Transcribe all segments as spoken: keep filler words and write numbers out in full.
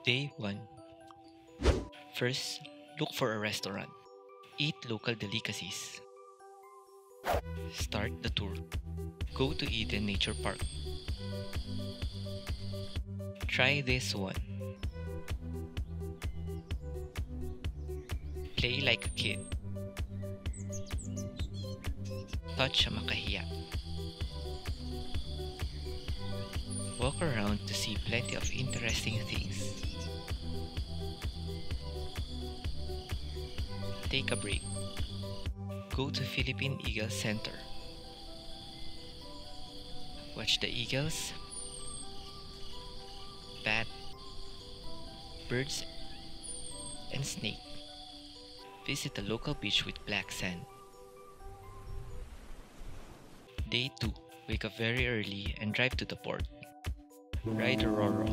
Day one. First, look for a restaurant. Eat local delicacies. Start the tour. Go to Eden Nature Park. Try this one. Play like a kid. Touch a makahiya. Walk around to see plenty of interesting things. Take a break. Go to Philippine Eagle Center. Watch the eagles, bat, birds, and snake. Visit the local beach with black sand. Day two. Wake up very early and drive to the port. Ride a Roro.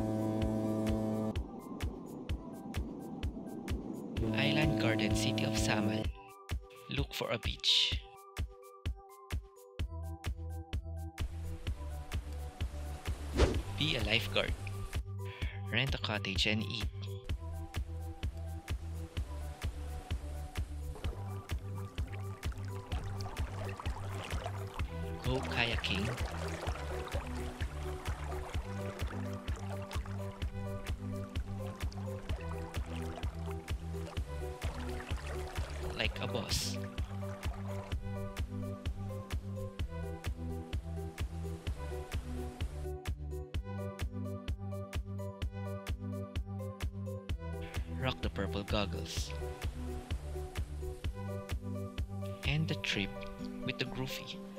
Island Garden City of Samal. Look for a beach. Be a lifeguard. Rent a cottage and eat. Go kayaking. Like a boss. Rock the purple goggles. End the trip with the groovy.